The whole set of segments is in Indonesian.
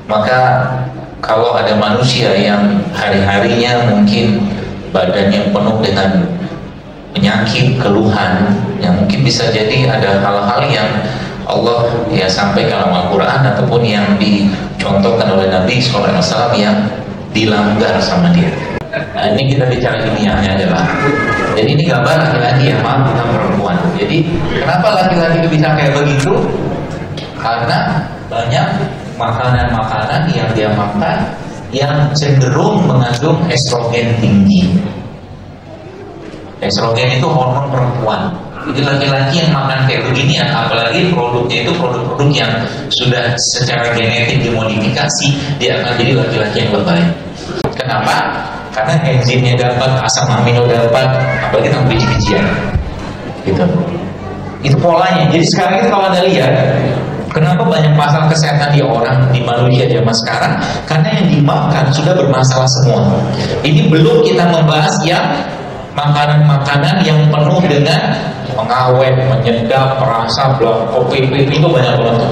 Maka kalau ada manusia yang hari-harinya mungkin badannya penuh dengan penyakit, keluhan, yang mungkin bisa jadi ada hal-hal yang Allah ya sampaikan dalam Al-Quran ataupun yang dicontohkan oleh Nabi SAW yang dilanggar sama dia. Nah, ini kita bicara ilmiahnya adalah, jadi ini gambar laki-laki yang maaf dengan perempuan. Jadi kenapa laki-laki itu bisa kayak begitu? Karena banyak makanan-makanan yang dia makan yang cenderung mengandung estrogen tinggi. Estrogen itu hormon perempuan. Jadi laki-laki yang makan kayak begini, apalagi produknya itu produk-produk yang sudah secara genetik dimodifikasi, dia akan jadi laki-laki yang lebay. Kenapa? Karena enzimnya dapat, asam amino dapat, apalagi tentang biji-bijian. Gitu. Itu polanya. Jadi sekarang itu kalau Anda lihat, kenapa banyak masalah kesehatan di orang, di manusia zaman sekarang? Karena yang dimakan sudah bermasalah semua. Ini belum kita membahas yang makanan-makanan yang penuh dengan pengawet, menyedap, perasa, kopi, itu banyak banget.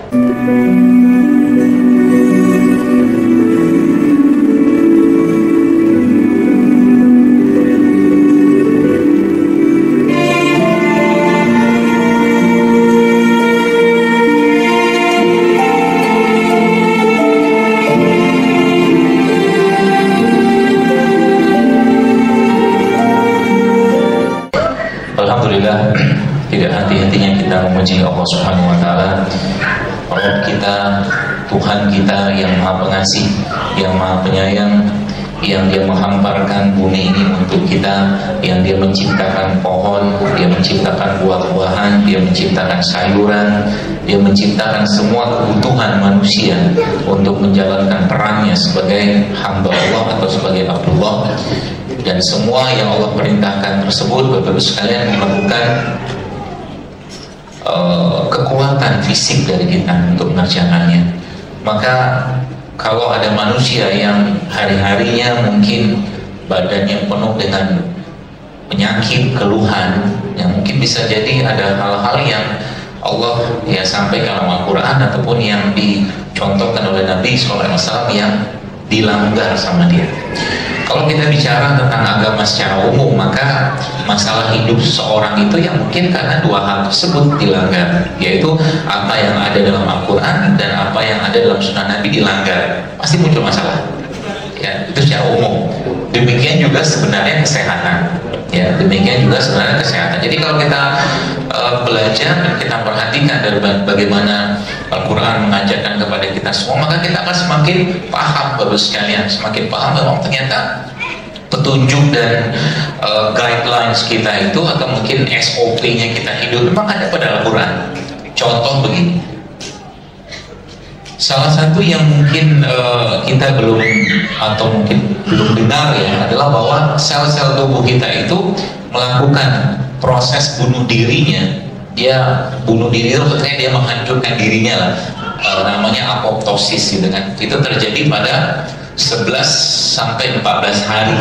Alhamdulillah, tidak henti-hentinya kita memuji Allah Subhanahu wa Ta'ala, Rabb kita, Tuhan kita yang Maha Pengasih, yang Maha Penyayang, yang Dia menghamparkan bumi ini untuk kita, yang Dia menciptakan pohon, Dia menciptakan buah-buahan, Dia menciptakan sayuran, Dia menciptakan semua kebutuhan manusia untuk menjalankan perannya sebagai hamba Allah atau sebagai Abdullah. Dan semua yang Allah perintahkan tersebut, Bapak-Ibu sekalian, melakukan kekuatan fisik dari kita untuk mengerjakannya. Maka kalau ada manusia yang hari-harinya mungkin badannya penuh dengan penyakit, keluhan, yang mungkin bisa jadi ada hal-hal yang Allah ya sampaikan dalam Al-Quran ataupun yang dicontohkan oleh Nabi SAW yang dilanggar sama dia. Kalau kita bicara tentang agama secara umum, maka masalah hidup seseorang itu yang mungkin karena dua hal tersebut dilanggar, yaitu apa yang ada dalam Al-Quran dan apa yang ada dalam Sunnah Nabi dilanggar, pasti muncul masalah. Ya, itu secara umum. Demikian juga sebenarnya kesehatan. Ya, demikian juga sebenarnya kesehatan. Jadi kalau kita belajar dan kita perhatikan dari bagaimana Al-Quran mengajarkan kepada kita semua, maka kita akan semakin paham, Bapak sekalian, semakin paham bahwa ternyata petunjuk dan guidelines kita itu atau mungkin SOP-nya kita hidup memang ada pada Al-Quran. Contoh begini, salah satu yang mungkin kita belum atau mungkin belum dengar ya adalah bahwa sel-sel tubuh kita itu melakukan proses bunuh dirinya. Dia bunuh diri itu maksudnya dia menghancurkan dirinya lah, namanya apoptosis gitu kan. Itu terjadi pada 11 sampai 14 hari.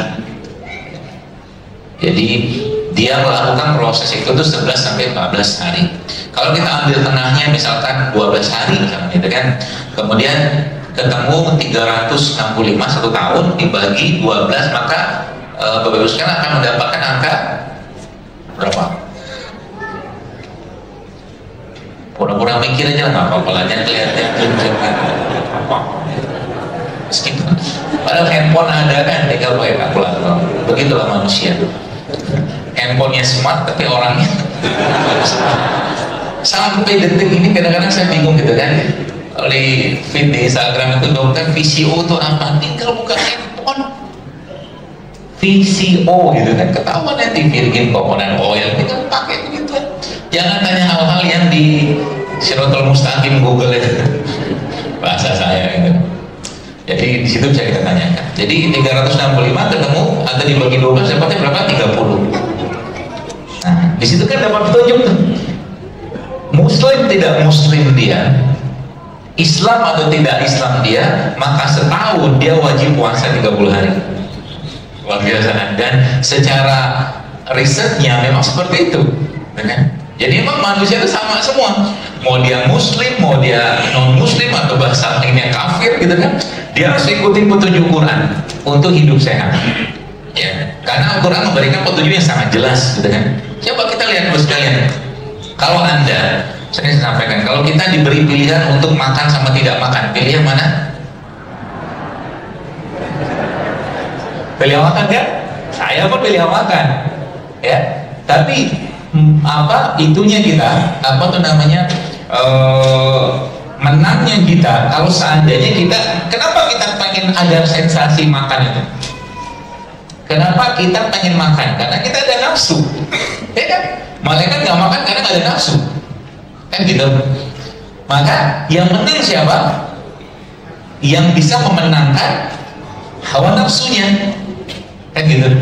Jadi dia melakukan proses itu tuh 11 sampai 14 hari. Kalau kita ambil tengahnya misalkan 12 hari misalkan gitu kan, kemudian ketemu 365 1 tahun dibagi 12, maka Bapak Ibu sekalian akan mendapatkan angka berapa? Pura-pura mikir aja lah, nggak apa-apa lah, jangan kelihatan meskipun padahal handphone ada kan, tinggal pakai kalkulator. Begitulah manusia, handphonenya smart tapi orangnya sampai detik ini kadang-kadang saya bingung gitu kan. Oleh feed di Instagram itu dokter VCO itu apa, tinggal buka handphone VCO gitu kan, ketahuan nanti virgin komponen oil, tinggal pakai begitu. Jangan tanya hal-hal yang di Siratal Mustaqim Google itu bahasa saya gitu. Jadi di situ bisa kita tanyakan. Jadi 365 ketemu atau dibagi 12 dapatnya berapa? 30. Nah, di situ kan dapat petunjuk tuh. Muslim tidak muslim dia, Islam atau tidak Islam dia, maka setahun dia wajib puasa 30 hari. Luar biasa. Dan secara risetnya memang seperti itu, kan? Jadi emang manusia itu sama semua, mau dia muslim, mau dia non muslim, atau bahasa lainnya kafir gitu kan, dia harus ikuti petunjuk Quran untuk hidup sehat ya, karena Al-Quran memberikan petunjuk yang sangat jelas gitu kan. Coba kita lihat bos sekalian, kalau anda, saya sampaikan, kalau kita diberi pilihan untuk makan sama tidak makan, pilih yang mana? Pilih yang makan kan? Saya pun pilih yang makan ya, tapi apa itunya kita, apa tuh namanya, menangnya kita kalau seandainya kita, kenapa kita pengen ada sensasi makan itu, kenapa kita pengen makan, karena kita ada nafsu ya kan. Malaikat nggak makan karena nggak ada nafsu kan gitu. Maka yang menang siapa? Yang bisa memenangkan hawa nafsunya kan gitu.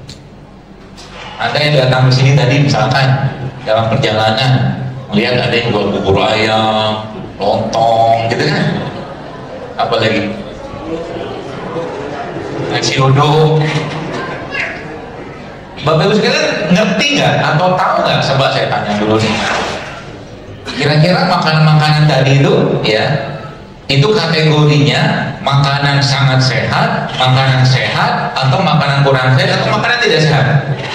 Anda yang datang ke sini tadi misalkan dalam perjalanan melihat ada yang jual bubur ayam, lontong, gitu kan? Apalagi nasi uduk. Bapak Ibu sekalian ngerti nggak atau tahu nggak? Coba saya tanya dulu nih. Kira-kira makanan-makanan tadi itu, ya, itu kategorinya makanan sangat sehat, atau makanan kurang sehat, atau makanan tidak sehat?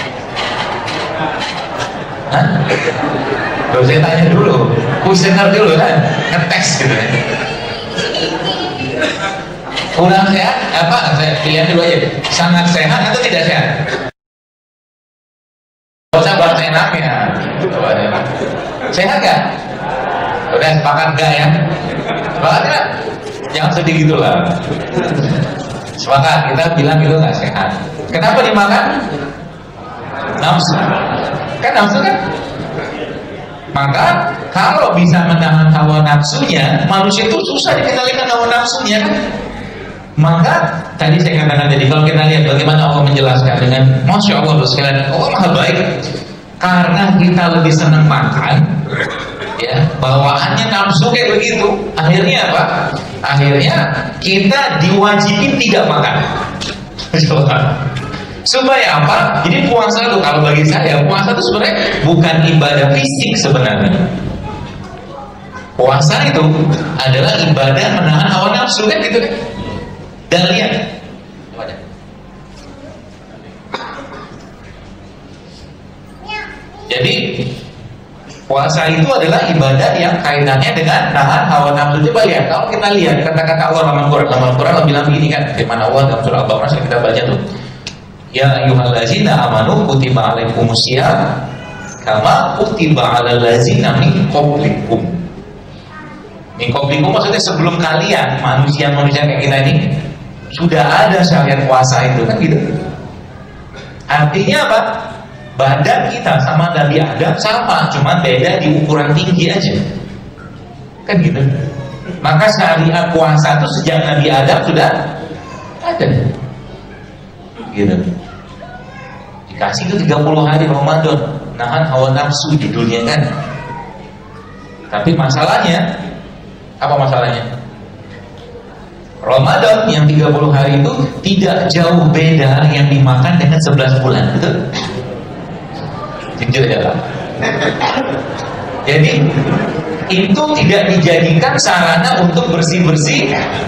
Hah? Kalau saya tanya dulu, kuesioner dulu kan, ngetes gitu ya. Kurang sehat apa? Saya pilihan dulu aja. Sangat sehat atau tidak sehat? Gak usah bahasa enaknya. Sehat gak? Udah sepakat gak ya? Sepakat gak? Jangan sedih gitu lah. Sepakat, kita bilang itu gak sehat. Kenapa dimakan? Nafsu. Kan nafsu kan? Maka kalau bisa menahan hawa nafsunya, manusia itu susah dikendalikan hawa nafsunya kan? Maka tadi saya katakan, jadi kalau kita lihat bagaimana Allah menjelaskan dengan Masya Allah sekalian, Allah maha baik. Karena kita lebih senang makan ya, bawaannya nafsu kayak begitu, akhirnya apa? Akhirnya kita diwajibin tidak makan. Supaya apa? Jadi puasa itu, kalau bagi saya, puasa itu sebenarnya bukan ibadah fisik sebenarnya. Puasa itu adalah ibadah menahan hawa nafsu kan gitu. Dan lihat, jadi puasa itu adalah ibadah yang kaitannya dengan nahan hawa nafsu. Coba lihat, kalau kita lihat kata-kata Allah dalam Al-Quran bilang begini kan, firman Allah dalam surah Al-Baqarah, kita baca tuh, ya ayyuhallazina amanu kutiba alaikumusiyam kama kutiba alal ladzina min qablikum. Min qablikum maksudnya sebelum kalian, manusia-manusia kayak kita ini, sudah ada syariat puasa itu kan gitu. Artinya apa? Badan kita sama Nabi Adam sama, cuma beda di ukuran tinggi aja kan gitu. Maka syariat puasa itu sejak Nabi Adam sudah ada gitu. Dikasih itu 30 hari Ramadan, nahan hawa nafsu judulnya kan. Tapi masalahnya, apa masalahnya? Ramadan yang 30 hari itu tidak jauh beda yang dimakan dengan 11 bulan, betul? Jujur ya, Pak. Jadi itu tidak dijadikan sarana untuk bersih-bersih.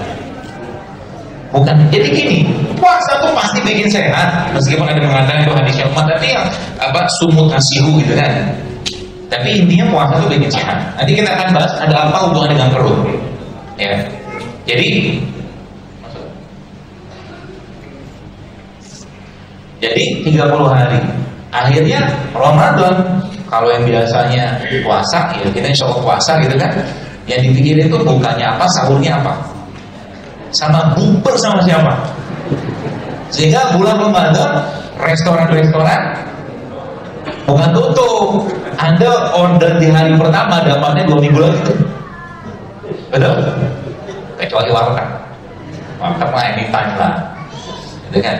Bukan. Jadi gini, puasa tuh pasti bikin sehat, meskipun ada mengatakan itu hadis yang tapi yang apa sumutasihu gitu kan. Tapi intinya puasa tuh bikin sehat. Nanti kita akan bahas ada apa hubungan dengan perut. Ya. Jadi 30 hari. Akhirnya Ramadan, kalau yang biasanya puasa, ya kita insya Allah puasa gitu kan. Yang dipikirin itu bukannya apa, sahurnya apa, sama bumper sama siapa. Sehingga bulan Ramadan restoran-restoran bukan tutup. Anda order di hari pertama, dapatnya 2 minggu lagi. Betul? Kecuali warteg. Warteg mah anytime lah, gitu kan.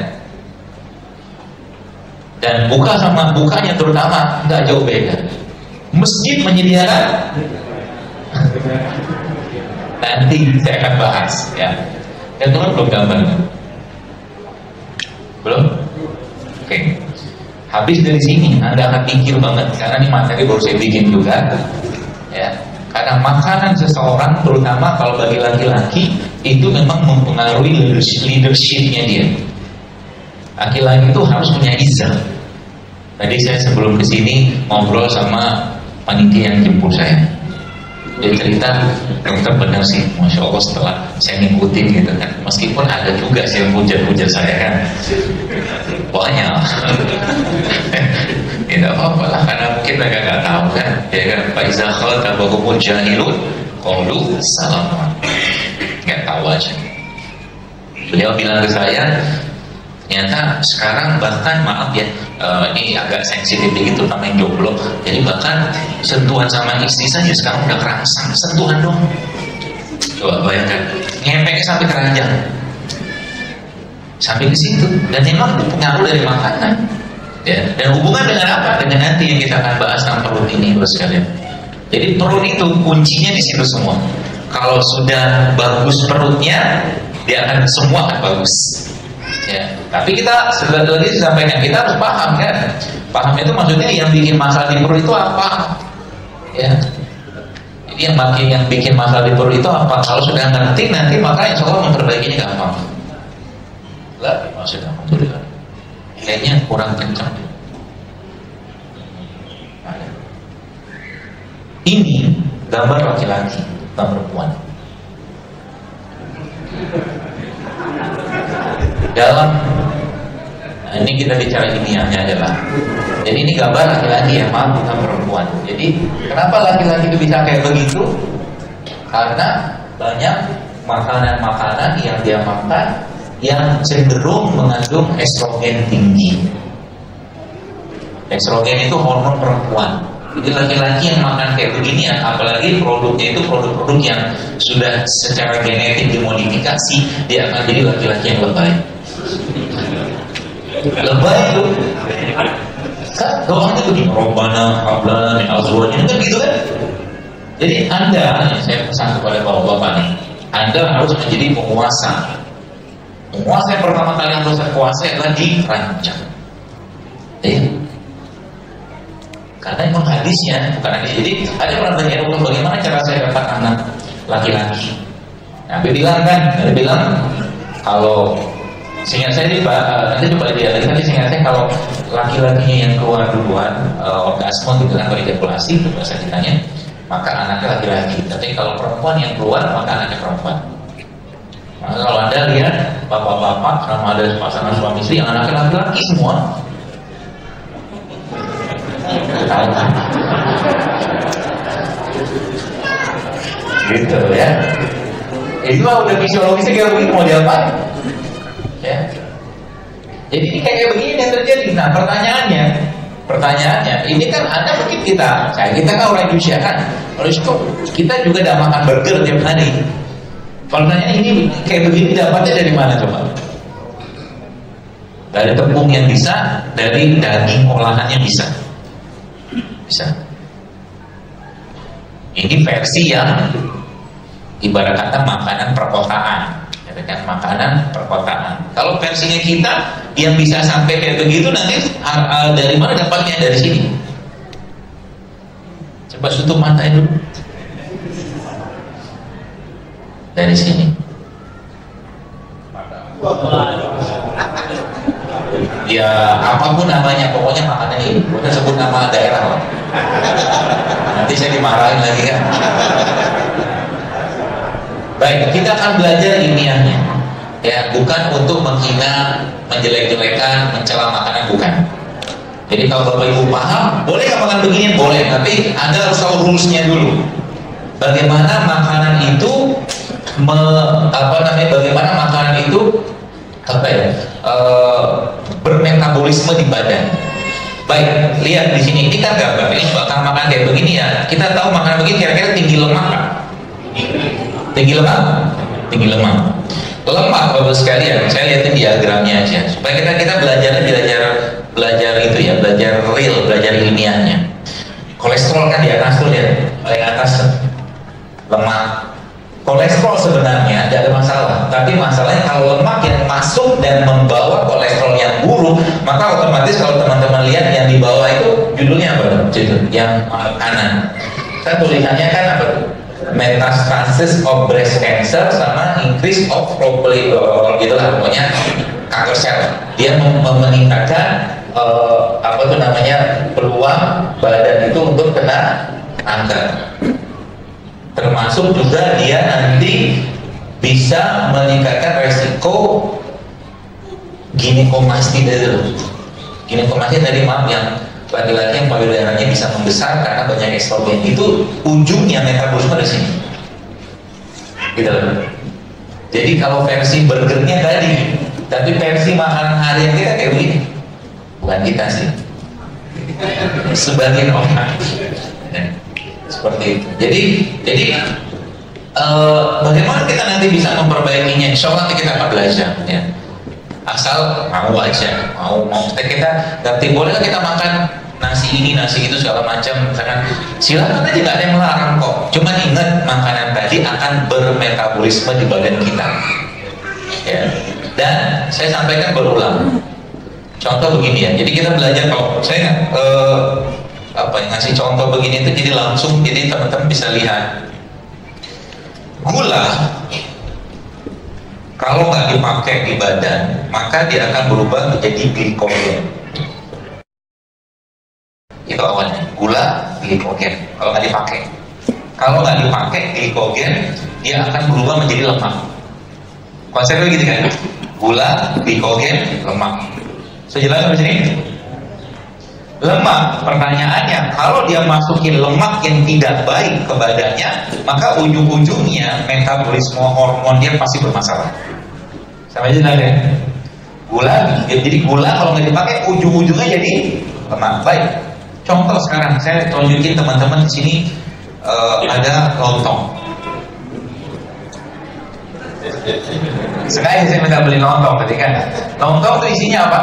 Dan buka sama bukanya terutama nggak jauh beda. Masjid menyediakan, nanti saya akan bahas ya. Dan belum gambar, belum? Oke. Habis dari sini Anda akan mikir banget, karena ini materi baru saya bikin juga ya. Karena makanan seseorang, terutama kalau bagi laki-laki, itu memang mempengaruhi leadership-nya dia. Laki-laki itu harus punya izah. Tadi saya sebelum kesini ngobrol sama panitia yang jemput saya. Dia cerita, dokter benar sih, Masya Allah setelah saya ngikutin gitu kan. Meskipun ada juga sih yang hujat-hujat saya kan. Banyak. Tidak apa-apa lah, karena mungkin mereka nggak tahu kan. Ya kan, Pak Izakhal tabakumul jahilun qalu salam. Nggak tahu aja. Beliau bilang ke saya, ternyata sekarang bahkan maaf ya, ini agak sensitif begitu namanya jomblo. Jadi bahkan sentuhan sama istri saja sekarang udah kerangsang, sentuhan dong. Coba bayangkan, ngepeknya sampai keranjang, sampai ke situ. Dan memang itu pengaruh dari makanan. Ya, dan hubungan dengan apa? Dengan nanti yang kita akan bahas tentang perut ini, bos sekalian. Jadi perut itu kuncinya di situ semua. Kalau sudah bagus perutnya, dia akan semua akan bagus. Ya, tapi kita sebetulnya disampaikan, kita harus paham kan. Paham itu maksudnya yang bikin masalah di perut itu apa? Ya. Jadi yang bikin masalah di perut itu apa? Kalau sudah ngerti nanti maka insya Allah memperbaikinya gampang. Lah, maksudnya alhamdulillah. Kayaknya kurang kencang. Ini gambar laki-laki, gambar perempuan. Dalam ini kita bicara ilmiahnya aja lah. Jadi ini gambar laki-laki ya, maaf bukan perempuan. Jadi kenapa laki-laki itu bisa kayak begitu? Karena banyak makanan-makanan yang dia makan yang cenderung mengandung estrogen tinggi. Estrogen itu hormon perempuan. Jadi laki-laki yang makan kayak begini ya, apalagi produknya itu produk-produk yang sudah secara genetik dimodifikasi, dia akan jadi laki-laki yang lebay. Lebay itu kan doanya begini, Rabbana hablana min azwajina, kan gitu kan. Jadi Anda, saya pesan kepada bapak-bapak nih, Anda harus menjadi penguasa. Penguasa yang pertama kali yang harus kuasai adalah dirancang. Karena emang hadisnya, bukan hadis. Jadi ada orang tanya untuk bagaimana cara saya dapat anak laki-laki. Nabi bilang kan, kalau seingat saya nanti coba lihat lagi, seingat saya kalau laki-lakinya yang keluar duluan orgasme gitu kan, ejakulasi itu bahasa kitanya, maka anaknya laki-laki. Tapi kalau perempuan yang keluar maka anaknya perempuan. Nah, kalau Anda lihat bapak-bapak sama ada pasangan suami istri yang anaknya laki-laki semua, tahu kan? Gitu ya. Itu udah fisiologisnya kayak begini, mau diapain? Ya. Jadi ini kayak begini yang terjadi. Nah pertanyaannya, ini kan Anda mungkin kita kan orang Indonesia kan, oleh itu kita juga udah makan burger tiap hari. Kalau tanya ini kayak begini dapatnya dari mana coba? Dari tepung yang bisa, dari daging olahannya bisa. Ini versi yang ibarat kata makanan perkotaan, ya kan, makanan perkotaan. Kalau versinya kita yang bisa sampai kayak begitu nanti dari mana dapatnya? Dari sini. Coba tutup matanya dulu. Dari sini. Ya apapun namanya, pokoknya makanan ini. Bukan sebut nama daerah lah. Nanti saya dimarahin lagi kan. Baik, kita akan belajar ilmiahnya. Ya, bukan untuk menghina, menjelek-jelekan, mencela makanan, bukan. Jadi kalau Bapak Ibu paham, boleh nggak makan begini? Boleh, tapi Anda harus tahu rules-nya dulu. Bagaimana makanan itu bagaimana makanan itu bermetabolisme di badan. Baik, lihat di sini, ini kan gambar. Ini bakal makan kayak begini ya. Kita tahu makanan begini kira-kira tinggi lemak kan? Tinggi lemak. Lemak Bapak sekalian, saya lihatin diagramnya aja supaya kita belajar itu ya, belajar real, belajar ilmiahnya. Kolesterol kan di atas tuh ya, paling atas lemak. Kolesterol sebenarnya tidak ada masalah, tapi masalahnya kalau lemak yang masuk dan membawa kolesterol yang buruk, maka otomatis kalau teman-teman lihat yang di bawah itu judulnya apa? Yang kanan. Saya tulisannya kan apa tuh? Metastasis of breast cancer sama increase of follicle gitulah, pokoknya kanker sel. Dia meningkatkan apa tuh namanya, peluang badan itu untuk kena kanker. Termasuk juga dia nanti bisa meningkatkan resiko ginekomasti dulu. Ginekomasti tadi maaf, yang laki-laki yang payudaranya bisa membesar karena banyak estrogen, itu ujungnya metabolisme di sini. Gitu loh. Jadi kalau versi burgernya tadi, tapi versi makanan harian kita kayak begini. Bukan kita sih, sebagian orang seperti itu. Jadi bagaimana kita nanti bisa memperbaikinya? Insya Allah nanti kita akan belajar ya. Asal mau aja, mau kita nanti boleh kita makan nasi ini nasi itu segala macam, misalkan silakan aja, nggak ada yang melarang kok. Cuman ingat, makanan tadi akan bermetabolisme di badan kita ya. Dan saya sampaikan berulang, contoh begini ya. Jadi kita belajar, kalau saya ngasih contoh begini itu jadi langsung, jadi teman-teman bisa lihat gula kalau nggak dipakai di badan, maka dia akan berubah menjadi glikogen. Itu awalnya, gula, glikogen. Kalau nggak dipakai, glikogen dia akan berubah menjadi lemak. Konsepnya gitu kan? Gula, glikogen, lemak. Sejelas di sini. Lemak, pertanyaannya, kalau dia masukin lemak yang tidak baik ke badannya, maka ujung-ujungnya metabolisme hormon dia pasti bermasalah. Sama aja ya. Gula, jadi gula kalau nggak dipakai ujung-ujungnya jadi lemak. Baik. Contoh sekarang saya tunjukin teman-teman di sini ada lontong. Sekali saya minta beli lontong tadi kan. Lontong itu isinya apa?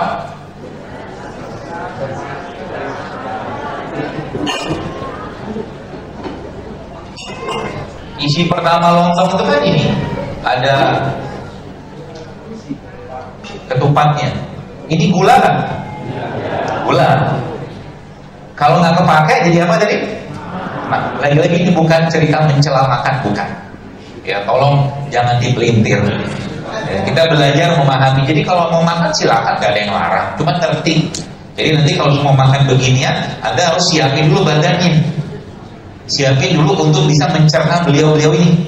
Isi pertama lontong itu kan ini, ada ketupatnya. Ini gula kan? Gula. Kalau nggak kepake jadi apa tadi? Nah, lagi-lagi ini bukan cerita mencela makan, bukan. Ya tolong jangan dipelintir. Ya, kita belajar memahami. Jadi kalau mau makan silakan, nggak ada yang larang. Cuma ngerti. Jadi nanti kalau mau makan beginian, Anda harus siapin dulu badannya. Siapin dulu untuk bisa mencerna beliau-beliau ini.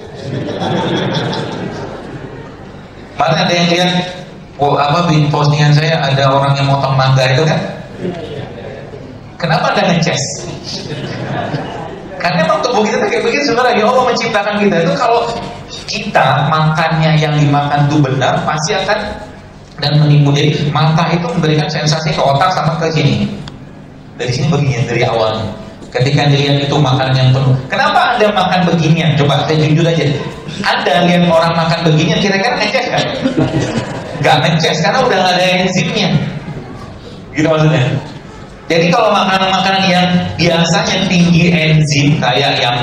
Mana ada yang lihat postingan saya, ada orang yang motong mangga itu kan? Kenapa Anda ngeces? Karena memang tubuh kita kayak begitu sebenarnya. Allah menciptakan kita itu, kalau kita makannya yang dimakan itu benar, pasti akan dan menimbulkan. Jadi mata itu memberikan sensasi ke otak sama ke sini. Dari sini begini, dari awalnya. Ketika dilihat itu makanan yang penuh. Kenapa Anda makan beginian? Coba saya jujur aja. Anda lihat orang makan beginian, kira-kira ngeces kan? Gak ngeces, karena udah gak ada enzimnya. Gitu maksudnya. Jadi kalau makanan-makanan yang biasanya tinggi enzim, kayak yang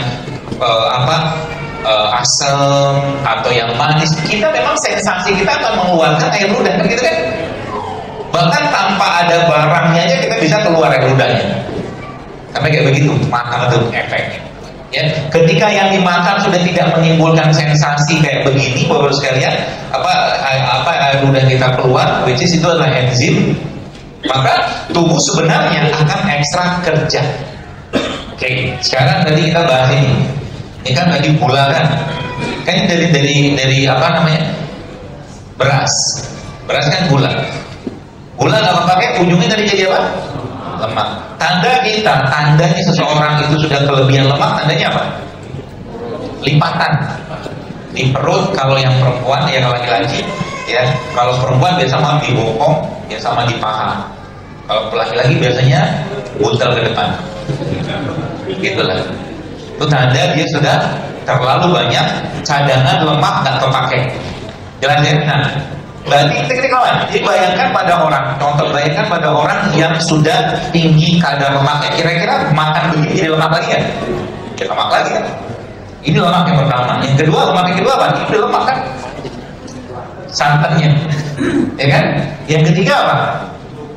asam atau yang manis, kita memang sensasi kita akan mengeluarkan air ludah, gitu kan? Bahkan tanpa ada barangnya aja kita bisa keluar air ludahnya. Sampai kayak begitu, makan itu efeknya. Ya, ketika yang dimakan sudah tidak menimbulkan sensasi kayak begini, bapak sekalian, air ludah kita keluar, which is itu adalah enzim, maka tubuh sebenarnya akan ekstra kerja. Oke, sekarang tadi kita bahas ini. Ini kan tadi gula kan? Kan dari apa namanya? Beras. Beras kan gula. Gula nggak pakai, ujungnya tadi jadi apa? Lemak. Tandanya seseorang itu sudah kelebihan lemak, tandanya apa? Lipatan di perut. Kalau yang perempuan, ya kalau laki-laki, ya kalau perempuan biasa sama di bokong, ya sama di paha. Kalau laki-laki biasanya buntel ke depan. Gitulah. Itu tanda dia sudah terlalu banyak cadangan lemak nggak terpakai. Jelas ya? Nah, berarti kawan. Jadi bayangkan pada orang yang sudah tinggi kadar lemaknya. Kira-kira makan begini jadi lemak lagi kan? Ya lemak lagi kan? Ini lemak yang pertama. Yang kedua, lemak yang kedua apa? Ini udah lemak kan? Santannya, ya kan? Yang ketiga apa?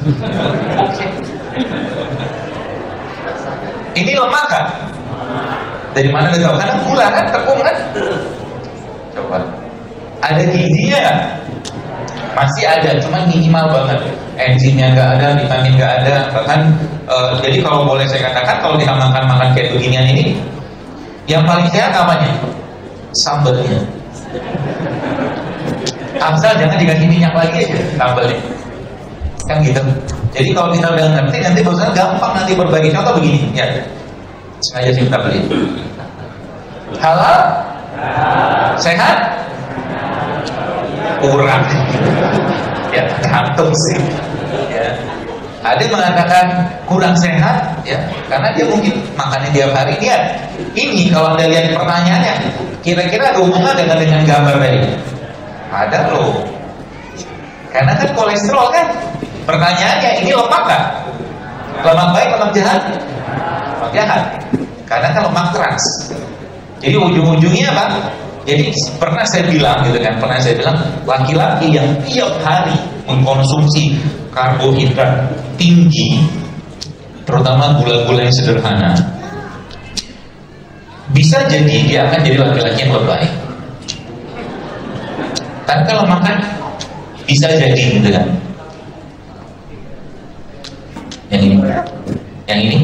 Ini lemak kan? Dari mana dia tahu? Karena gula kan, tepung kan? Coba. Ada gizinya kan? Masih ada, cuma minimal banget. Enzimnya nggak ada, vitamin nggak ada. Bahkan, jadi kalau boleh saya katakan, kalau kita makan kayak beginian ini, yang paling sehat apanya? Sambalnya. Asal jangan dikasih minyak lagi aja sambalnya. Kan gitu. Jadi kalau kita udah ngerti, nanti bosan gampang nanti berbagi. Contoh begini, ya. Sengaja sih kita beli. Halal? Sehat? Kurang. Ya, tergantung sih. Ya. Ada yang mengatakan kurang sehat, ya, karena dia mungkin makannya tiap hari. Lihat, ini kalau Anda lihat pertanyaannya, kira-kira ada hubungan dengan gambar tadi? Ada loh. Karena kan kolesterol kan. Pertanyaannya, ini lemak kan? Lemak baik, lemak jahat? Lemak jahat. Karena kan lemak trans. Jadi ujung-ujungnya apa? Jadi pernah saya bilang gitu kan, laki-laki yang tiap hari mengkonsumsi karbohidrat tinggi, terutama gula-gula yang sederhana, bisa jadi dia akan jadi laki-laki yang lebay. Tapi kalau makan bisa jadi gitu kan. Yang ini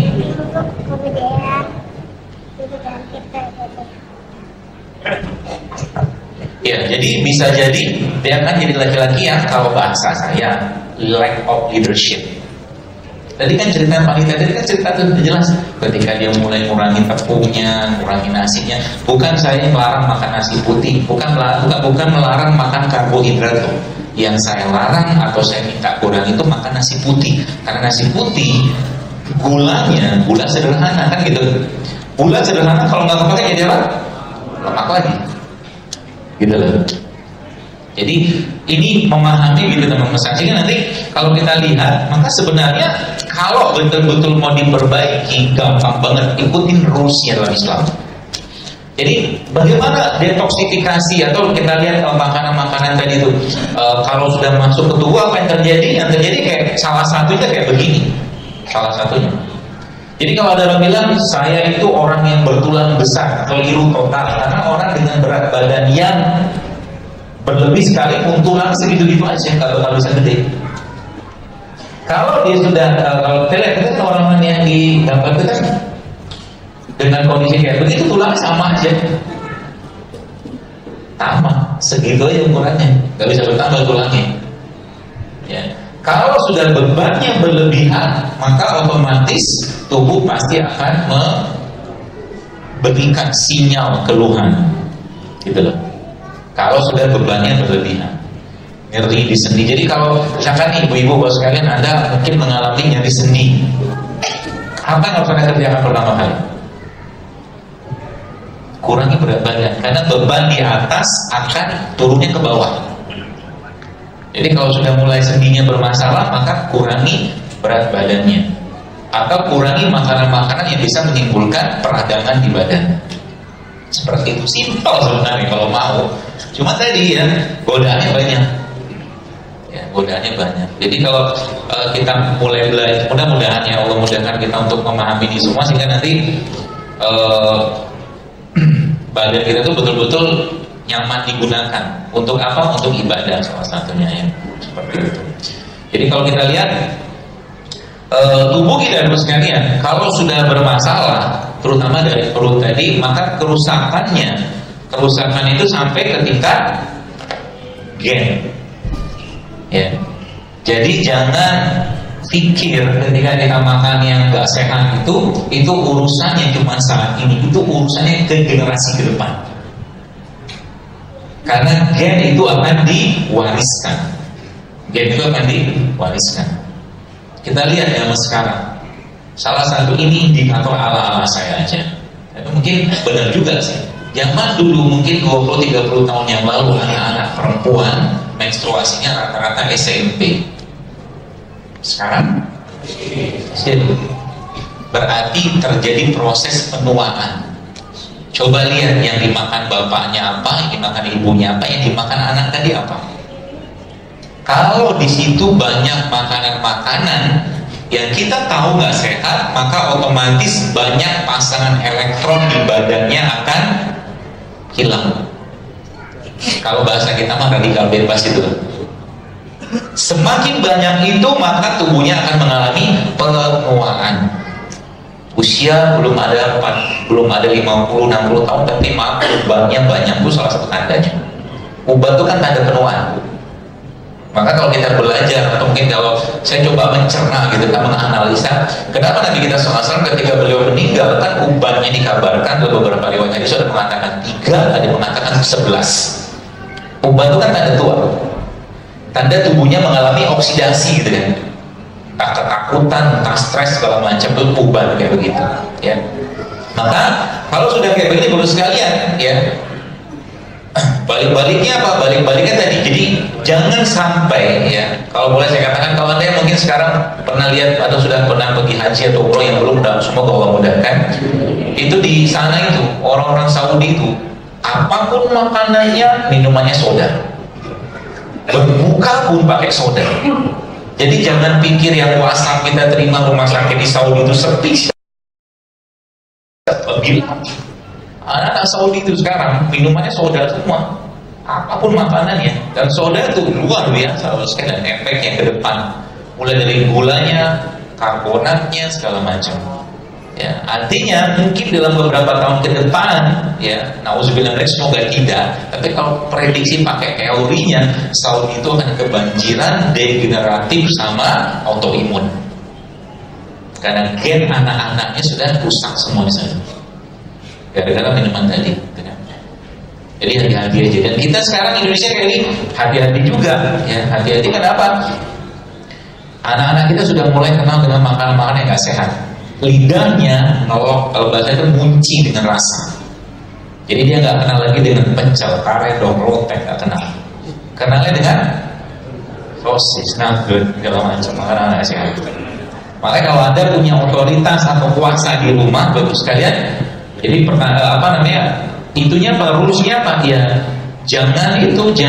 ya, jadi bisa jadi dia akan jadi laki-laki yang kalau bahasa saya lack of leadership. Tadi kan cerita Pak Nita, tadi kan cerita itu jelas ketika dia mulai ngurangi tepungnya, ngurangi nasinya. Bukan saya melarang makan nasi putih, bukan melarang makan karbohidrat tuh. Yang saya larang atau saya minta kurang itu makan nasi putih, karena nasi putih gulanya gula sederhana kan gitu. Gula sederhana kalau nggak kepake jadi apa? Lemak lagi, gitu loh. Jadi ini memahami gitu teman-teman. Sehingga nanti kalau kita lihat, maka sebenarnya kalau betul-betul mau diperbaiki, gampang banget ikutin rulesnya dalam Islam. Jadi bagaimana detoksifikasi atau kita lihat makanan-makanan tadi itu kalau sudah masuk ke tubuh apa yang terjadi? Yang terjadi kayak salah satunya kayak begini. Salah satunya. Jadi kalau ada orang bilang saya itu orang yang bertulang besar, keliru total. Karena orang dengan berat badan yang berlebih sekali pun tulang segitu-gitu aja kalau bisa gede. Kalau dia sudah kalau kita lihat kan orang-orang yang di gambar itu kan dengan kondisi kayak begitu tulangnya sama aja, sama segitu aja ukurannya, nggak bisa bertambah tulangnya. Ya. Kalau sudah bebannya berlebihan, maka otomatis tubuh pasti akan memberikan sinyal keluhan, gitu loh. Kalau sudah bebannya berlebihan, nyeri di sendi. Jadi kalau misalkan ibu-ibu bos sekalian, Anda mungkin mengalami nyeri sendi, apa yang harus Anda kerjakan pertama kali? Kurangi berat badan, karena beban di atas akan turunnya ke bawah. Jadi kalau sudah mulai sendinya bermasalah, maka kurangi berat badannya, atau kurangi makanan-makanan yang bisa menimbulkan peradangan di badan. Seperti itu, simpel sebenarnya kalau mau. Cuma tadi ya godaannya banyak. Ya, godaannya banyak. Jadi kalau kita mulai belajar, mudah-mudahan ya Allah mudahkan kita untuk memahami ini semua sehingga nanti badan kita itu betul-betul nyaman digunakan. Untuk apa? Untuk ibadah salah satunya ya. Seperti itu. Jadi kalau kita lihat tubuh kita terus sekalian, kalau sudah bermasalah, terutama dari perut tadi, maka kerusakan itu sampai ketika gen. Ya. Jadi jangan pikir ketika kita makan yang nggak sehat itu urusannya cuma saat ini, itu urusannya ke generasi ke depan. Karena gen itu akan diwariskan. Gen itu akan diwariskan. Kita lihat zaman sekarang. Salah satu ini indikator ala-ala saya aja. Tapi mungkin benar juga sih. Zaman dulu mungkin 20-30 tahun yang lalu anak-anak perempuan menstruasinya rata-rata SMP. Sekarang berarti terjadi proses penuaan. Coba lihat yang dimakan bapaknya apa, yang dimakan ibunya apa, yang dimakan anak tadi apa. Kalau di situ banyak makanan-makanan yang kita tahu nggak sehat, maka otomatis banyak pasangan elektron di badannya akan hilang. Kalau bahasa kita mah radikal bebas itu. Semakin banyak itu, maka tubuhnya akan mengalami penuaan. Usia belum ada 50-60 tahun, tapi maaf, ubannya banyak, itu salah satu tandanya. Uban itu kan tanda penuaan. Maka kalau kita belajar, atau mungkin kalau saya coba mencerna gitu kan, menganalisa kenapa Nabi kita SAW ketika beliau meninggal kan ubannya dikabarkan dalam beberapa riwayat hadis sudah mengatakan 3, ada yang mengatakan 11. Uban itu kan tanda tua, tanda tubuhnya mengalami oksidasi gitu kan, entah ketakutan, entah stres segala macam, itu uban kayak begitu ya. Maka kalau sudah kayak begini baru sekalian ya, balik-baliknya apa? Balik-baliknya tadi, jadi jangan sampai ya, kalau boleh saya katakan, kalau Anda mungkin sekarang pernah lihat atau sudah pernah pergi haji atau umroh, yang belum, semoga Allah mudahkan, itu di sana itu orang-orang Saudi itu apapun makanannya, minumannya soda, berbuka pun pakai soda. Jadi jangan pikir yang WhatsApp kita terima rumah sakit di Saudi itu sepi. Anak-anak Saudi itu sekarang minumannya soda semua, apapun makanannya, dan soda itu luar biasa sekali efeknya ke depan, mulai dari gulanya, karbonatnya, segala macam. Ya, artinya mungkin dalam beberapa tahun ke depan, ya, nauzubillah, semoga tidak, tapi kalau prediksi pakai teorinya, Saudi itu akan kebanjiran degeneratif sama autoimun, karena gen anak-anaknya sudah rusak semua di sana, gara-gara minuman tadi. Jadi hati-hati aja. Dan kita sekarang Indonesia kayak ini, hati-hati juga. Ya, hati-hati kenapa? Anak-anak kita sudah mulai kenal dengan makanan-makanan yang nggak sehat. Lidahnya, kalau bahasa itu munci dengan rasa. Jadi dia nggak kenal lagi dengan pecel, karet, dong, lotek, nggak kenal. Kenalnya dengan sosis, nugget, segala macam makanan nggak sehat. Makanya kalau Anda punya otoritas atau kuasa di rumah, bagus sekalian. Jadi itunya rulusnya apa ya? Jangan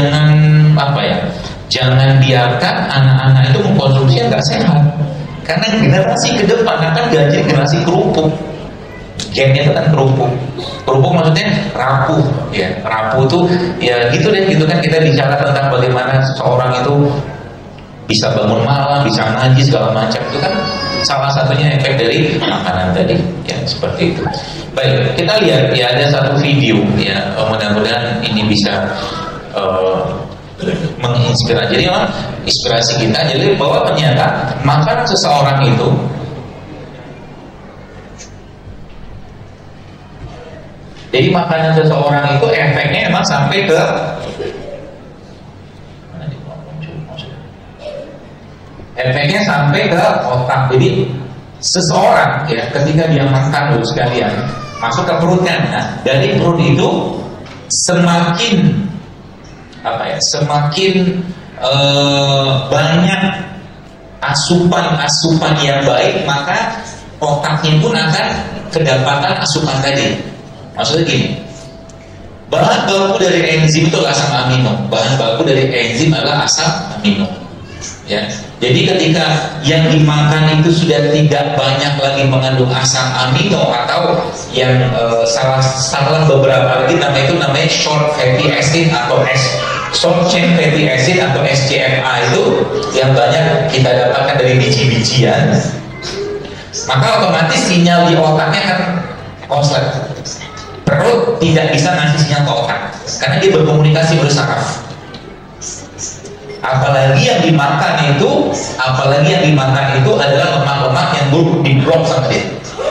biarkan anak-anak itu mengkonsumsi yang nggak sehat. Karena generasi ke depan akan jadi generasi kerupuk. Gennya itu kan kerupuk. Kerupuk maksudnya rapuh, ya. Rapuh itu ya gitu deh, gitu kan, kita bicara tentang bagaimana seseorang itu bisa bangun malam, bisa ngaji segala macam, itu kan salah satunya efek dari makanan tadi, ya, seperti itu. Baik, kita lihat ya, ada satu video ya, mudah-mudahan ini bisa menginspirasi. Jadi memang inspirasi kita, jadi bahwa ternyata makanan seseorang itu efeknya emang sampai ke otak. Jadi seseorang ya, ketika dia makan dulu sekalian masuk ke perut kan, nah, dari perut itu semakin banyak asupan yang baik, maka otaknya pun akan kedapatan asupan tadi. Maksudnya gini, bahan baku dari enzim itu asam amino. Bahan baku dari enzim adalah asam amino. Ya, jadi ketika yang dimakan itu sudah tidak banyak lagi mengandung asam amino, atau yang salah beberapa lagi namanya short fatty acid atau short chain fatty acid atau SCFA, itu yang banyak kita dapatkan dari biji-bijian, maka otomatis sinyal di otaknya akan konslet. Perut tidak bisa ngasih sinyal ke otak karena dia berkomunikasi bersaraf. Apalagi yang dimakan itu adalah lemak-lemak yang diblok sama dia.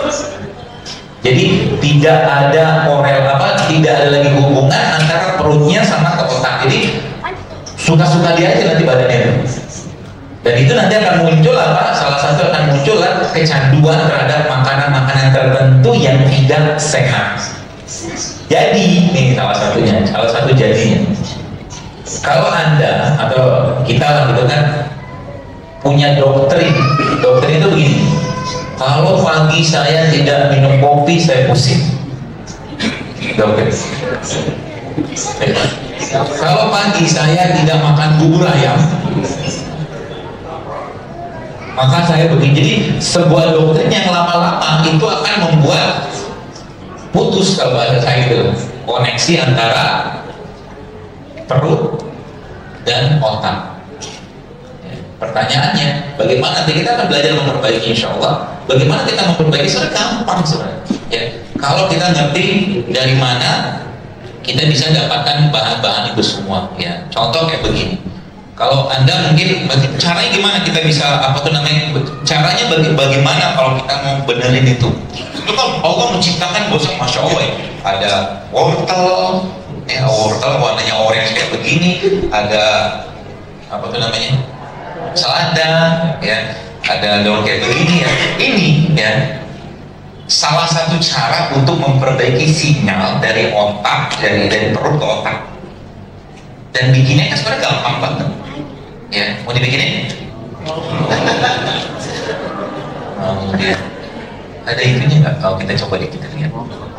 Jadi tidak ada tidak ada lagi hubungan antara perutnya sama ke otak. Jadi suka-suka dia aja nanti badannya. Dan itu nanti akan muncul salah satu akan muncul kecanduan terhadap makanan-makanan tertentu yang tidak sehat. Jadi ini salah satu jadinya. Kalau Anda atau kita gitu kan punya doktrin itu begini, kalau pagi saya tidak minum kopi saya pusing. Doktrin. Kalau pagi saya tidak makan bubur ayam Maka saya begini, jadi sebuah doktrin yang lama-lama itu akan membuat putus, kalau bahasa saya itu, koneksi antara perut dan otak. Pertanyaannya, bagaimana nanti kita akan belajar memperbaiki, insya Allah. Bagaimana kita memperbaiki? Sebenarnya gampang sebenarnya. Ya, kalau kita ngerti dari mana kita bisa dapatkan bahan-bahan itu semua. Ya, contoh kayak begini. Kalau Anda mungkin, caranya gimana kita bisa, caranya bagaimana kalau kita mau benerin itu? Itu kan Allah menciptakan bosnya, Masya Allah ya. Ada wortel, ya wortel warnanya orange kayak begini, ada selada, ya, ada daun kayak begini ya. Ini ya salah satu cara untuk memperbaiki sinyal dari otak, dari perut ke otak. Dan bikinnya kan sebenarnya gampang banget. Ya, mau dibikinin? Dia ada itunya nggak? Kalau kita coba kita lihat.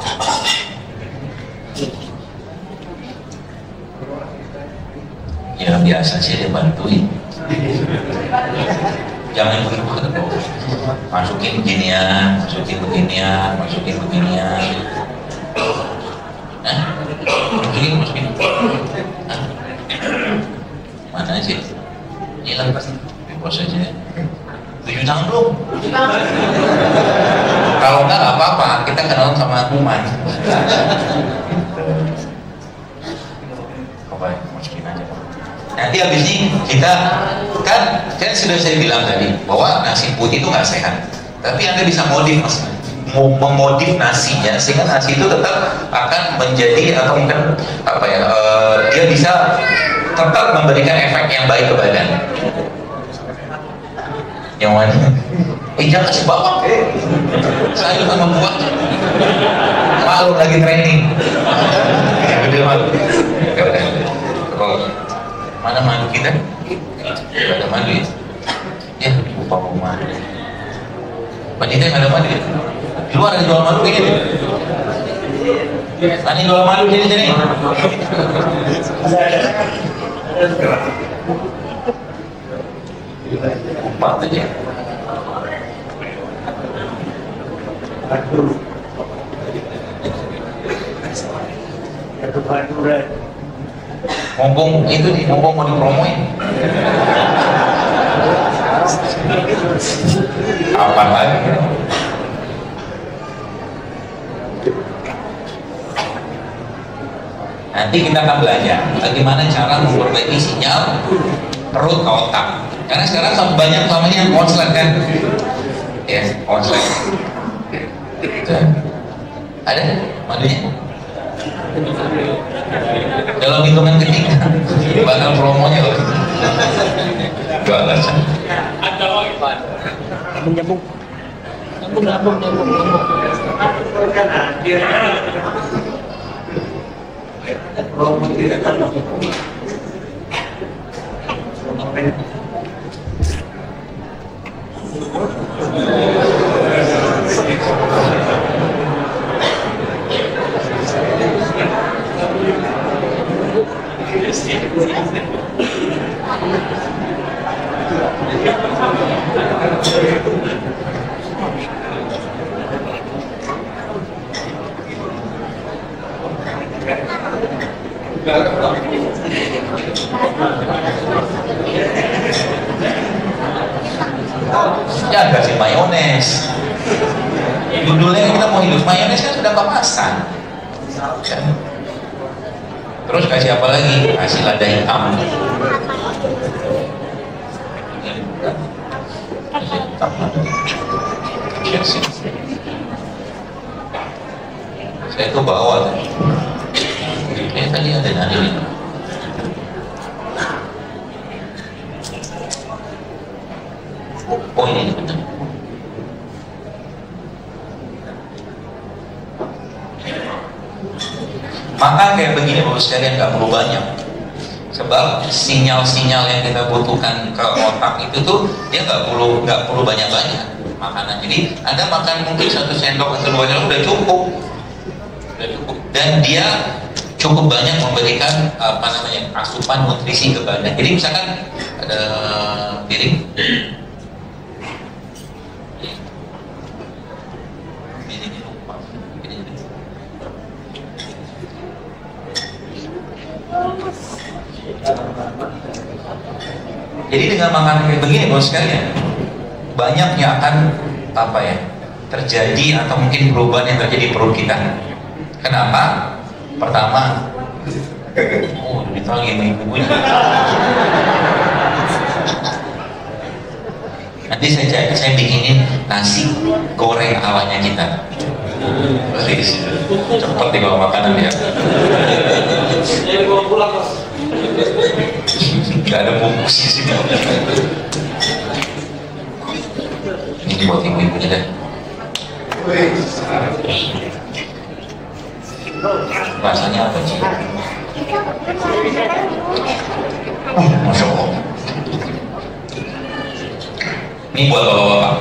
Ya biasa sih dia bantuin. Jangan begitu dong. Masukin beginian, masukin beginian, masukin beginian. Masukin. Mana sih? Hilang pasti. Bebas aja. 7 tahun belum? Kalau enggak apa-apa, kita kenalan sama kuman. Coba masukin aja. Nanti habis ini kita kan sudah saya bilang tadi bahwa nasi putih itu nggak sehat. Tapi Anda bisa memodif nasinya sehingga nasi itu tetap akan menjadi atau mungkin dia bisa tetap memberikan efek yang baik ke badan. Yang mana? Jangan kasih bawang. Saya juga membuat. Malu lagi training. Gede malu. Mana madu kita? Ada madu ya? Ya, lupa mau madu. Panjitnya nggak ada madu ya? Di luar ada jual madu ini. Tani jual madu di sini. Empat aja. Mumpung itu mumpung mau dipromoin. Apa lagi? Nanti kita akan belajar bagaimana cara memperbaiki sinyal perut ke otak. Karena sekarang banyak namanya konslet kan, ya konslet. Ada madunya? Dalam hitungan ketiga bakal promonya loh. Jualan sana. Ada lagi Pak. Nyambung. Promo tidak ada. Ya kasih mayones. Judulnya kita mau hidup mayones kan sudah kemasan. Terus kasih apa lagi? Kasih lada hitam. Saya tuh bawa tadi ada nari ini. Oh ini betul. Maka kayak begini Bapak sekalian nggak perlu banyak. Sebab sinyal-sinyal yang kita butuhkan ke otak itu tuh dia nggak perlu banyak-banyak makanan. Jadi Anda makan mungkin 1 sendok atau 2 sendok udah cukup. Dan dia cukup banyak memberikan asupan nutrisi ke badan. Jadi misalkan ada piring Jadi dengan makan kayak begini bos sekalian, banyak yang akan terjadi atau mungkin perubahan yang terjadi di perut kita. Kenapa? Pertama, ditolongin sama ibu-ibunya. Nanti saya bikinin nasi goreng awalnya kita. Cepet nih bawa makanan ya. Gak ada bungkus di sini. Ini buat ibu-ibunya deh. Rasanya apa sih? Masya Allah. Ini buat bapak-bapak.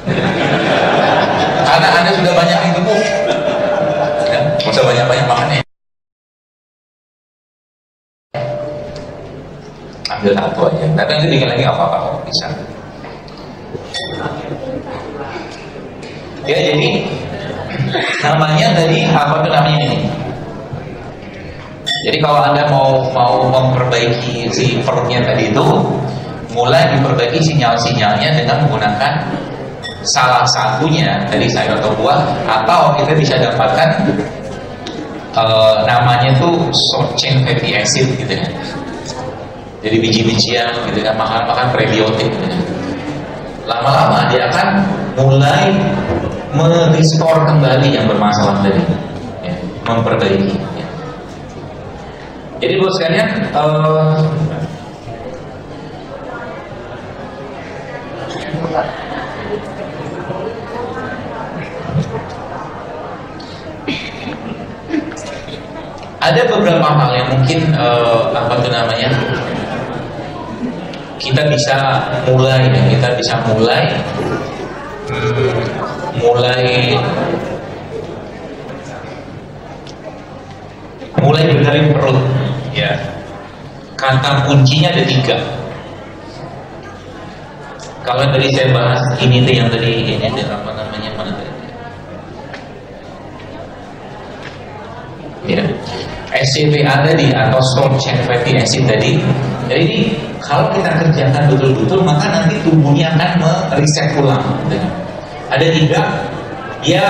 Karena Anda sudah banyak yang gemuk, ya, nggak usah banyak-banyak makannya. Ambil satu aja. Tapi nanti bikin lagi apa-apa kok bisa. Ya jadi namanya tadi apa tuh namanya ini? Jadi kalau Anda mau memperbaiki si perutnya tadi itu, mulai diperbaiki sinyal-sinyalnya dengan menggunakan salah satunya tadi sayur atau buah, atau kita bisa dapatkan namanya tuh short chain fatty acid gitu ya. Jadi biji-bijian gitu kan, makan prebiotik gitu ya. Lama-lama dia akan mulai merestore kembali yang bermasalah tadi ya, memperbaiki ya. Jadi buat sekalian ada beberapa hal yang mungkin kita bisa mulai benerin perut ya. Kata kuncinya ada 3. Kalau tadi saya bahas ini tuh yang tadi ini apa namanya mana tadi? Ya, SCFA tadi atau short chain fatty acid tadi. Jadi ini kalau kita kerjakan betul-betul, maka nanti tubuhnya akan mereset ulang. Ada 3, dia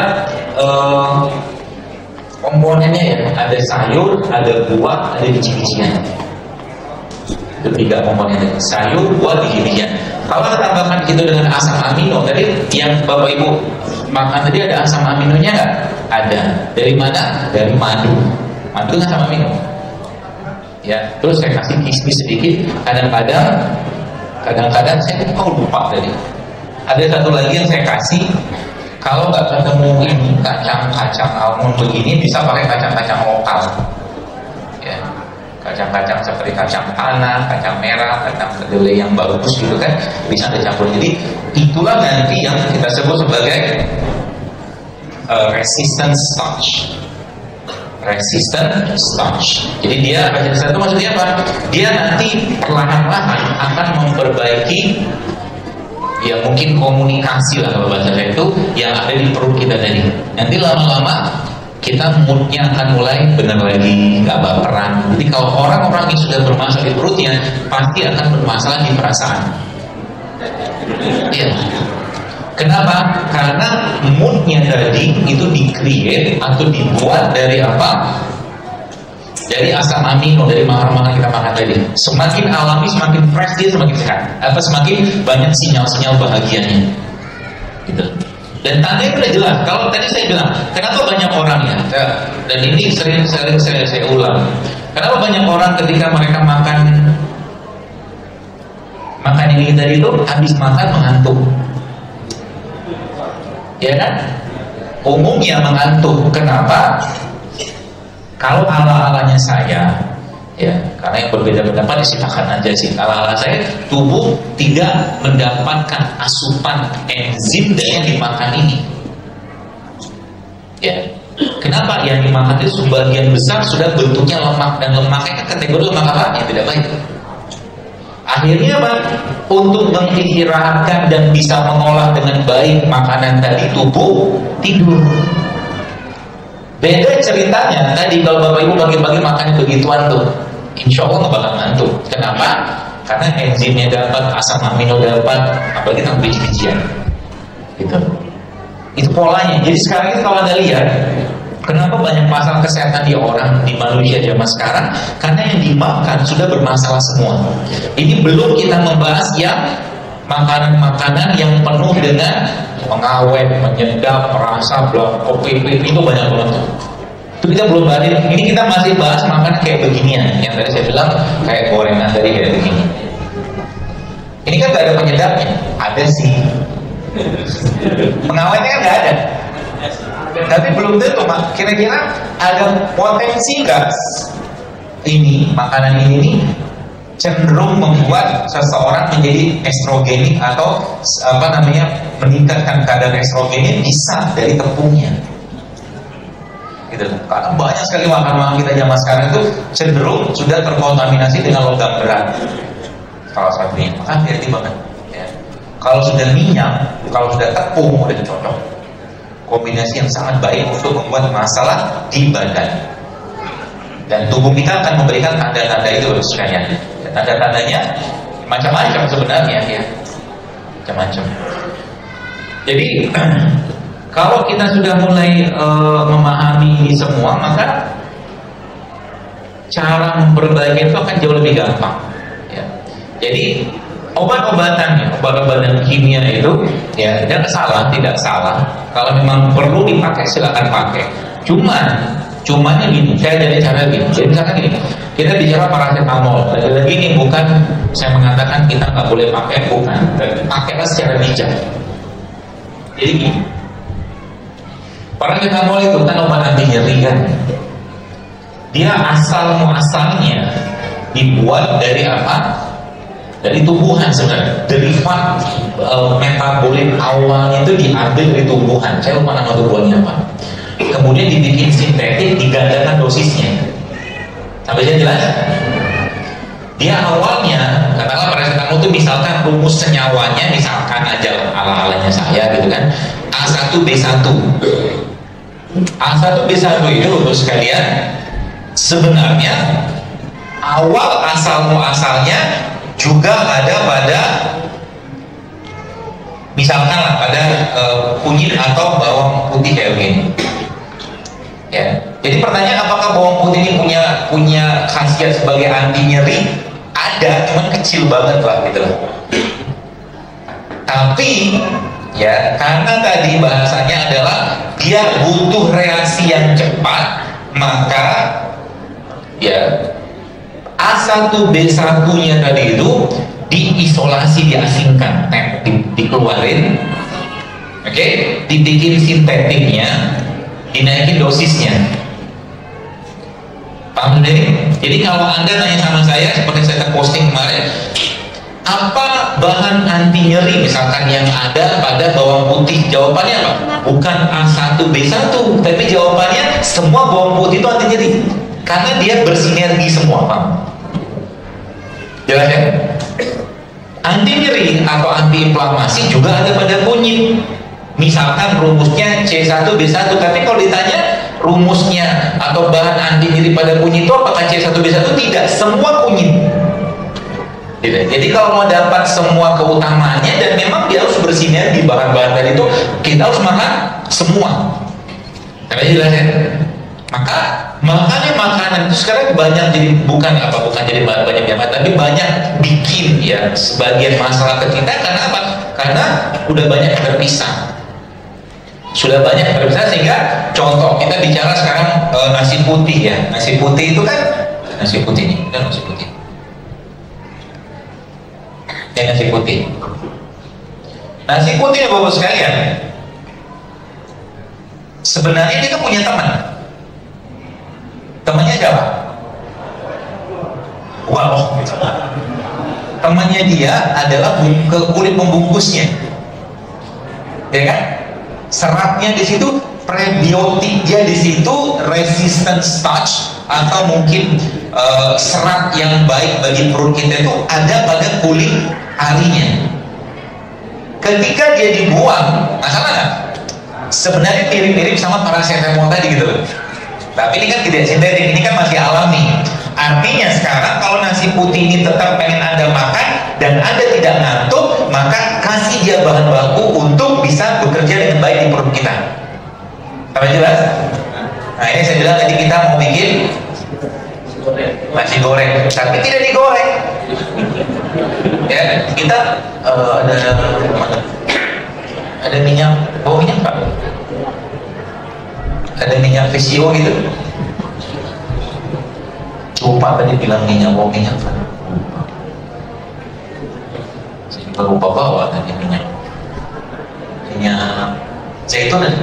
komponennya ya, ada sayur, ada buah, ada biji-bijian. Itu 3 komponennya, sayur, buah, biji-bijian. Kalau kita tambahkan itu dengan asam amino, tadi yang Bapak Ibu makan tadi ada asam aminonya nggak? Ada. Dari mana? Dari madu. Madu kan asam amino. Ya, terus saya kasih kismis sedikit. Kadang-kadang saya lupa tadi. Ada satu lagi yang saya kasih. Kalau nggak ketemu ini kacang-kacang almond begini, bisa pakai kacang-kacang lokal. Ya, kacang-kacang seperti kacang tanah, kacang merah, kacang kedelai yang bagus gitu kan, bisa dicampur. Jadi itulah nanti yang kita sebut sebagai resistant starch. Resistant starch. Jadi dia resistant itu maksudnya apa? Dia nanti perlahan-lahan akan memperbaiki ya mungkin komunikasi lah kalau bahasa saya itu yang ada di perut kita tadi. Nanti lama-lama kita moodnya akan mulai benar lagi, nggak baperan. Jadi kalau orang-orang yang sudah bermasalah di perutnya pasti akan bermasalah di perasaan. Iya. Kenapa? Karena moodnya tadi itu di-create atau dibuat dari apa? Dari asam amino, dari makan-makan kita makan tadi. Semakin alami, semakin fresh dia semakin sehat. Atau semakin banyak sinyal-sinyal bahagianya. Gitu. Dan tandanya udah jelas. Kalau tadi saya bilang, kenapa banyak orang ya? Dan ini sering saya ulang. Kenapa banyak orang ketika mereka makan ini tadi itu habis makan mengantuk? Ya kan? Umumnya mengantuk. Kenapa? Kalau ala-alanya saya, ya, karena yang berbeda pendapat silakan aja sih. Ala-ala saya, tubuh tidak mendapatkan asupan enzim dari yang dimakan ini. Ya, kenapa yang dimakan itu sebagian besar sudah bentuknya lemak, dan lemaknya kan kategori lemak apa? Yang tidak baik. Akhirnya apa? Untuk mengistirahatkan dan bisa mengolah dengan baik makanan tadi, tubuh tidur. Beda ceritanya tadi kalau Bapak Ibu pagi-pagi makan begituan tuh, insya Allah nggak bakal ngantuk. Kenapa? Karena enzimnya dapat, asam amino dapat, apalagi tanpa biji-bijian. Gitu. Itu polanya. Jadi sekarang itu kalau Anda lihat, kenapa banyak masalah kesehatan di orang, di manusia zaman sekarang? Karena yang dimakan sudah bermasalah semua. Ini belum kita membahas yang makanan-makanan yang penuh dengan pengawet, penyedap, perasa, kopi, itu banyak banget. Itu kita belum bahas. Ini kita masih bahas makanan kayak beginian. Yang tadi saya bilang kayak gorengan tadi kayak begini. Ini kan gak ada penyedapnya. Ada sih. Pengawetnya kan gak ada. Tapi belum tentu, kira-kira ada potensi nggak ini makanan ini cenderung membuat seseorang menjadi estrogenik atau meningkatkan kadar estrogennya? Bisa dari tepungnya. Gitu. Karena banyak sekali makanan kita zaman sekarang itu cenderung sudah terkontaminasi dengan logam berat. Salah satunya, maka hati-hati banget. Ya. Kalau sudah minyak, kalau sudah tepung, udah cocok. Kombinasi yang sangat baik untuk membuat masalah di badan. Dan tubuh kita akan memberikan tanda-tanda itu sekalian. Tanda-tandanya macam-macam sebenarnya ya. Macam-macam. Jadi kalau kita sudah mulai memahami ini semua, maka cara memperbaiki itu akan jauh lebih gampang. Ya. Jadi obat-obatan kimia itu ya tidak salah. Kalau memang perlu dipakai silakan pakai. Cuman gini, saya jadi cara gini. Jadi misalkan gini, kita bicara paracetamol. Lagi ini bukan saya mengatakan kita nggak boleh pakai, bukan. Pakailah secara bijak. Jadi gini, paracetamol itu kan obat anti nyeri kan. Dia asalnya dibuat dari apa? Dari tumbuhan sebenarnya. Derivat metabolit awalnya itu diambil dari tumbuhan. Saya lupa nama tumbuhannya apa. Kemudian dibikin sintetik, digandakan dosisnya. Sampai saya jelas? Dia awalnya, katakanlah paracetamol itu misalkan rumus senyawanya, misalkan aja ala-alanya saya gitu kan, A1B1. A1B1 itu untuk sekalian sebenarnya awal asal-muasalnya juga ada pada misalkan pada kunyit atau bawang putih kayak begini. Ya. Jadi pertanyaan apakah bawang putih ini punya khasiat sebagai anti nyeri? Ada, cuman kecil banget lah gitu lah. Tapi ya karena tadi bahasanya adalah dia butuh reaksi yang cepat, maka ya A1B1-nya tadi itu diisolasi, diasingkan, dikeluarin, oke, dibikin sintetiknya, dinaikin dosisnya. Paham sendiri? Jadi kalau Anda nanya sama saya, seperti saya posting kemarin, apa bahan anti nyeri misalkan yang ada pada bawang putih? Jawabannya apa? Bukan A1B1, tapi jawabannya semua bawang putih itu anti nyeri. Karena dia bersinergi semua, Pak. Jelas ya? Anti nyeri atau anti inflamasi juga ada pada kunyit. Misalkan rumusnya C1B1, tapi kalau ditanya rumusnya atau bahan anti nyeri pada kunyit itu apakah C1B1? Tidak, semua kunyit. Jadi kalau mau dapat semua keutamaannya, dan memang dia harus bersinergi bahan-bahan tadi itu, kita harus makan semua. Tapi jelas ya? Makanya makanan itu sekarang banyak jadi bukan jadi banyak jahat, tapi banyak bikin ya sebagian masalah ke kita. Karena apa? Karena udah banyak terpisah. Sudah banyak terpisah sehingga contoh kita bicara sekarang nasi putih ya. Nasi putih itu kan nasi putih ini, dan nasi putih. Ya, nasi putih. Nasi putih ya Bapak sekalian. Sebenarnya dia kan punya teman. Temannya siapa? Wow. Temannya dia adalah kulit pembungkusnya, ya kan? Seratnya di situ, prebiotiknya di situ, resistant starch atau mungkin serat yang baik bagi perut kita itu ada pada kulit arinya. Ketika dia dibuang, masalah nggak? Sebenarnya mirip-mirip sama paracetamol tadi gitu loh. Tapi ini kan tidak sintetik, ini kan masih alami. Artinya sekarang kalau nasi putih ini tetap pengen Anda makan dan Anda tidak ngantuk, maka kasih dia bahan baku untuk bisa bekerja dengan baik di perut kita. Sampai jelas? Nah ini saya bilang tadi kita mau bikin nasi goreng, tapi tidak digoreng. Ya, kita ada minyak, bau minyak Pak? Ada minyak VCO gitu. Lupa tadi bilang minyak, bau minyak Pak. Saya juga lupa bawa tadi minyak zaitun ada.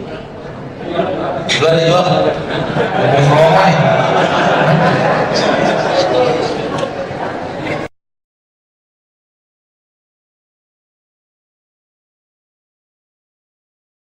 Juga ada jual. Promo nih.